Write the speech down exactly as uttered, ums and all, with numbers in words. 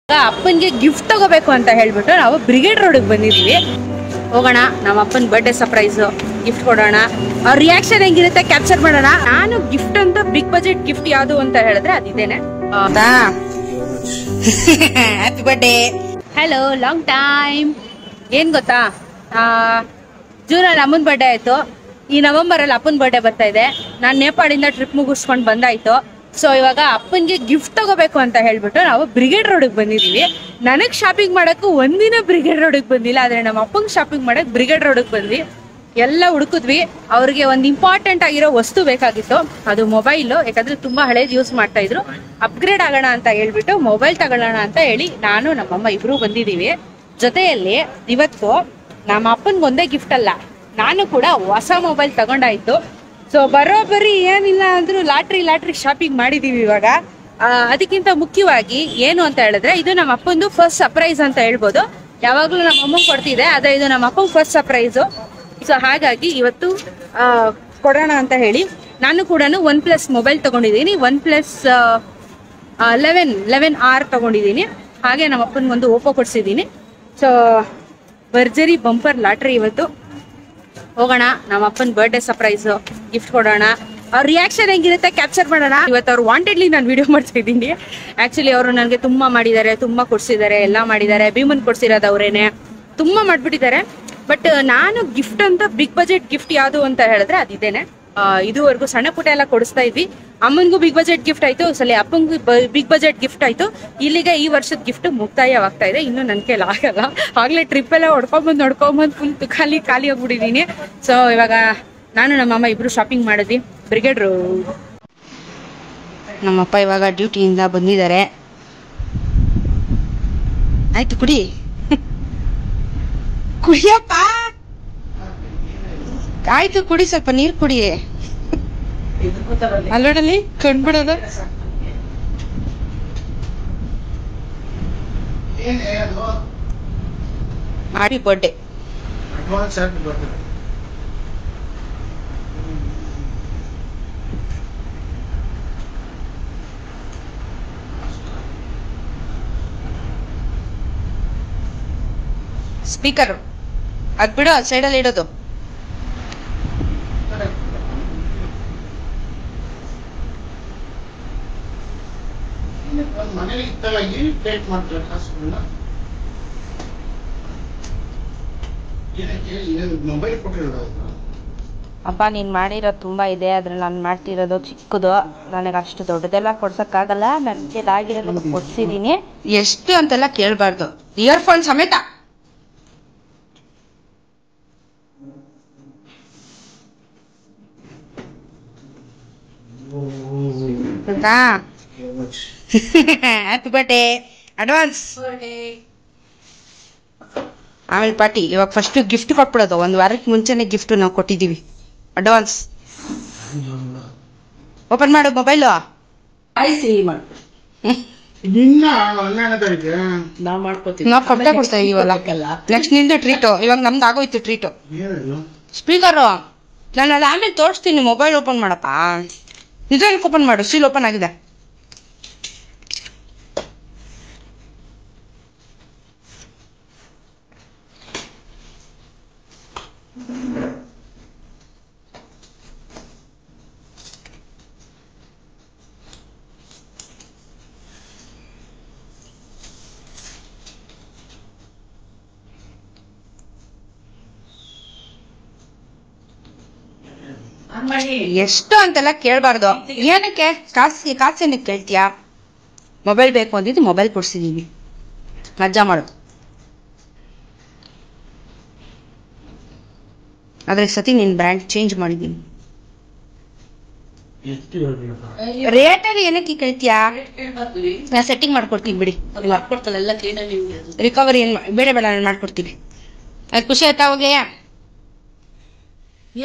ಅಪ್ಪನಿಗೆ ಗಿಫ್ಟ್ ತಗೋಬೇಕು ಅಂತ ಹೇಳ್ಬಿಟ್ಟು ನಾವು ಬ್ರಿಗೇಡ್ ರೋಡ್ಗೆ ಬಂದಿದ್ದೀವಿ. ಹೋಗೋಣ, ನಮ್ಮ ಅಪ್ಪನ ಬರ್ಡೇ ಸರ್ಪ್ರೈಸ್ ಗಿಫ್ಟ್ ಕೊಡೋಣ, ಅವ್ರ ರಿಯಾಕ್ಷನ್ ಹೆಂಗಿರುತ್ತೆ ಕ್ಯಾಪ್ಚರ್ ಮಾಡೋಣ. ನಾನು ಗಿಫ್ಟ್ ಅಂತ ಬಿಗ್ ಬಜೆಟ್ ಗಿಫ್ಟ್ ಯಾವುದು ಅಂತ ಹೇಳಿದ್ರೆ ಅದಿದ್ದೇನೆ. Happy birthday. Hello, long time. ಏನ್ ಗೊತ್ತಾ, ಜೂನಲ್ಲಿ ಅಮ್ಮನ ಬರ್ಡೇ ಆಯ್ತು, ಈ ನವೆಂಬರ್ ಅಲ್ಲಿ ಅಪ್ಪನ ಬರ್ಡೇ ಬರ್ತಾ ಇದೆ. ನಾನು ನೇಪಾಳಿಂದ ಟ್ರಿಪ್ ಮುಗಿಸ್ಕೊಂಡು ಬಂದಾಯ್ತು. ಸೊ ಇವಾಗ ಅಪ್ಪನಿಗೆ ಗಿಫ್ಟ್ ತಗೋಬೇಕು ಅಂತ ಹೇಳ್ಬಿಟ್ಟು ನಾವು ಬ್ರಿಗೇಡ್ ರೋಡ್ಗೆ ಬಂದಿದ್ದೀವಿ. ನನಗ್ ಶಾಪಿಂಗ್ ಮಾಡಕ್ಕೂ ಒಂದಿನ ಬ್ರಿಗೇಡ್ ರೋಡ್ಗೆ ಬಂದಿಲ್ಲ, ಆದ್ರೆ ನಮ್ಮ ಅಪ್ಪಂಗೆ ಶಾಪಿಂಗ್ ಮಾಡಕ್ ಬ್ರಿಗೇಡ್ ರೋಡ್ಗೆ ಬಂದ್ವಿ. ಎಲ್ಲ ಹುಡುಕಿದ್ವಿ. ಅವ್ರಿಗೆ ಒಂದು ಇಂಪಾರ್ಟೆಂಟ್ ಆಗಿರೋ ವಸ್ತು ಬೇಕಾಗಿತ್ತು, ಅದು ಮೊಬೈಲು. ಯಾಕಂದ್ರೆ ತುಂಬಾ ಹಳೇದು ಯೂಸ್ ಮಾಡ್ತಾ ಇದ್ರು. ಅಪ್ಗ್ರೇಡ್ ಆಗೋಣ ಅಂತ ಹೇಳ್ಬಿಟ್ಟು ಮೊಬೈಲ್ ತಗೊಳ್ಳೋಣ ಅಂತ ಹೇಳಿ ನಾನು ನಮ್ಮಮ್ಮ ಇಬ್ರು ಬಂದಿದ್ದೀವಿ. ಜೊತೆಯಲ್ಲಿ ಇವತ್ತು ನಮ್ಮ ಅಪ್ಪನ್ಗೆ ಒಂದೇ ಗಿಫ್ಟ್ ಅಲ್ಲ, ನಾನು ಕೂಡ ಹೊಸ ಮೊಬೈಲ್ ತಗೊಂಡಾಯ್ತು. ಸೊ ಬರೋಬ್ಬರಿ ಏನಿಲ್ಲ ಅಂದ್ರೂ ಲಾಟ್ರಿ ಲಾಟ್ರಿ ಶಾಪಿಂಗ್ ಮಾಡಿದೀವಿ ಇವಾಗ. ಅದಕ್ಕಿಂತ ಮುಖ್ಯವಾಗಿ ಏನು ಅಂತ ಹೇಳಿದ್ರೆ, ಇದು ನಮ್ಮ ಅಪ್ಪಂದು ಫಸ್ಟ್ ಸರ್ಪ್ರೈಸ್ ಅಂತ ಹೇಳ್ಬೋದು. ಯಾವಾಗ್ಲೂ ನಮ್ಮ ಅಮ್ಮಂಗೆ ಕೊಡ್ತಿದ್ದೆ, ಆದ್ರೆ ಇದು ನಮ್ಮ ಅಪ್ಪಂಗೆ ಫಸ್ಟ್ ಸರ್ಪ್ರೈಸು. ಸೊ ಹಾಗಾಗಿ ಇವತ್ತು ಕೊಡೋಣ ಅಂತ ಹೇಳಿ ನಾನು ಕೂಡ ಒನ್ ಪ್ಲಸ್ ಮೊಬೈಲ್ ತಗೊಂಡಿದ್ದೀನಿ. OnePlus eleven eleven R ತಗೊಂಡಿದ್ದೀನಿ. ಹಾಗೆ ನಮ್ಮ ಅಪ್ಪನಿಗೊಂದು ಓಪೋ ಕೊಡ್ಸಿದ್ದೀನಿ. ಸೊ ಭರ್ಜರಿ ಬಂಪರ್ ಲಾಟ್ರಿ ಇವತ್ತು. ಹೋಗೋಣ, ನಮ್ಮ ಅಪ್ಪನ ಬರ್ಡೇ ಸರ್ಪ್ರೈಸ್ ಗಿಫ್ಟ್ ಕೊಡೋಣ, ಅವ್ರ ರಿಯಾಕ್ಷನ್ ಹೆಂಗಿರುತ್ತೆ ಕ್ಯಾಪ್ಚರ್ ಮಾಡೋಣ. ಇವತ್ತು ಅವ್ರು ವಾಂಟೆಡ್ಲಿ ನಾನು ವಿಡಿಯೋ ಮಾಡ್ತಾ ಇದ್ದೀನಿ. ಆಕ್ಚುಲಿ ಅವರು ನನಗೆ ತುಂಬಾ ಮಾಡಿದ್ದಾರೆ, ತುಂಬಾ ಕೊಡ್ಸಿದ್ದಾರೆ, ಎಲ್ಲ ಮಾಡಿದ್ದಾರೆ. ಭೀಮನ್ ಕೊಡ್ಸಿರೋದು ಅವರೇನೆ, ತುಂಬಾ ಮಾಡ್ಬಿಟ್ಟಿದ್ದಾರೆ. ಬಟ್ ನಾನು ಗಿಫ್ಟ್ ಅಂತ ಬಿಗ್ ಬಜೆಟ್ ಗಿಫ್ಟ್ ಯಾವುದು ಅಂತ ಹೇಳಿದ್ರೆ ಅದಿದ್ದೇನೆ. ಇದುವರೆಗೂ ಸಣ್ಣ ಪುಟ್ಟ ಎಲ್ಲ ಕೊಡಿಸ್ತಾ ಇದ್ವಿ. ಅಮ್ಮನಿಗೂ ಬಿಗ್ ಬಜೆಟ್ ಗಿಫ್ಟ್ ಆಯ್ತು, ಸಲ ಅಪ್ಪಂಗೂ ಬಿಗ್ ಬಜೆಟ್ ಗಿಫ್ಟ್ ಆಯ್ತು. ಇಲ್ಲಿಗೆ ಈ ವರ್ಷದ ಗಿಫ್ಟ್ ಮುಕ್ತಾಯವಾಗ್ತಾ ಇದೆ. ಇನ್ನು ನನ್ ಕೈಲಿ ಆಗಲ್ಲ, ಆಗ್ಲೇ ಟ್ರಿಪ್ ಎಲ್ಲ ಹೊಡ್ಕೊಂಬಂದ್ ಹೊಡ್ಕೊಂಬಂದ್ ಫುಲ್ ಖಾಲಿ ಖಾಲಿ ಹೋಗ್ಬಿಟ್ಟಿದೀನಿ. ಸೊ ಇವಾಗ ನಾನು ನಮ್ಮಮ್ಮ ಇಬ್ರು ಶಾಪಿಂಗ್ ಮಾಡಿದ್ವಿ ಬ್ರಿಗೇಡ್ ರೋಡ್. ನಮ್ಮಪ್ಪ ಇವಾಗ ಡ್ಯೂಟಿಯಿಂದ ಬಂದಿದ್ದಾರೆ. ಆಯ್ತು, ಕುಡಿ ಕುಡಿಯಪ್ಪ, ಆಯ್ತು ಕುಡಿ, ಸ್ವಲ್ಪ ನೀರು ಕುಡಿ. ಅಲ್ಲೋಡಲ್ಲಿ ಕಂಡ್ಬಿಡೋದು. Happy birthday. ಸ್ಪೀಕರ್ ಅದ್ ಬಿಡು, ಸೈಡಲ್ಲಿ ಇಡೋದು. ಅಪ್ಪ, ನೀನ್ ಮಾಡಿರೋದು ತುಂಬಾ ಇದೆ, ಅದ್ರಲ್ಲಿ ನಾನು ಮಾಡ್ತಿರೋದು ಚಿಕ್ಕದು. ನನಗೆ ಅಷ್ಟು ದೊಡ್ಡದೆಲ್ಲ ಕೊಡ್ಸಕ್ಕಾಗಲ್ಲ, ನನಗೆ ಆಗಿರೋದು ಕೊಡ್ಸಿದೀನಿ. ಎಷ್ಟು ಅಂತೆಲ್ಲ ಕೇಳ್ಬಾರ್ದು, ಇಯರ್ಫೋನ್ ಸಮೇತ. Happy birthday advance. ಆಮೇಲೆ ಪಾರ್ಟಿ. ಇವಾಗ ಫಸ್ಟ್ ಗಿಫ್ಟ್ ಕೊಟ್ಬಿಡೋದು, ಒಂದ್ ವಾರಕ್ಕೆ ಮುಂಚೆನೆ ಗಿಫ್ಟ್ ನಾವು ಕೊಟ್ಟಿದೀವಿ ಅಡ್ವಾನ್ಸ್. ಓಪನ್ ಮಾಡು ಮೊಬೈಲು. ನಾವು ಕೊಟ್ಟೆ ಕೊಡ್ತಾ ಇದೀವಲ್ಲ, ನೆಕ್ಸ್ಟ್ ನಿಂದು ಟ್ರೀಟು. ಇವಾಗ ನಮ್ದು ಆಗೋಯ್ತು ಟ್ರೀಟು. ಸ್ಪೀಕರು ನಾನು ಅದು ಆಮೇಲೆ ತೋರಿಸ್ತೀನಿ. ಮೊಬೈಲ್ ಓಪನ್ ಮಾಡಪ್ಪ, ನಿಜವಾಗಿ ಓಪನ್ ಮಾಡು. ಸೀಲ್ ಓಪನ್ ಆಗಿದೆ. ಎಷ್ಟು ಅಂತೆಲ್ಲ ಕೇಳ್ಬಾರ್ದು. ಏನಕ್ಕೆ ಕಾಸು ಕಾಸೇನಕ್ಕೆ ಕೇಳ್ತೀಯಾ? ಮೊಬೈಲ್ ಬೇಕು ಅಂದಿದ್ದು ಮೊಬೈಲ್ ಕೊಡ್ಸಿದೀವಿ, ಮಜಾ ಮಾಡು. ಆದ್ರೆ ಸತಿ ನಿನ್ ಬ್ರ್ಯಾಂಡ್ ಚೇಂಜ್ ಮಾಡಿದೀನಿ. ರೇಟಲ್ಲಿ ಏನಕ್ಕೆ ಕೇಳ್ತೀಯಾ? ನಾ ಸೆಟ್ಟಿಂಗ್ ಮಾಡ್ಕೊಡ್ತೀವಿ ಬಿಡಿ. ರಿಕವರಿ ಏನ್ ಬೇಡ ಬೇಡ ಮಾಡ್ಕೊಡ್ತೀವಿ. ಅದು ಖುಷಿ ಆಯ್ತಾ? ಹೋಗಿ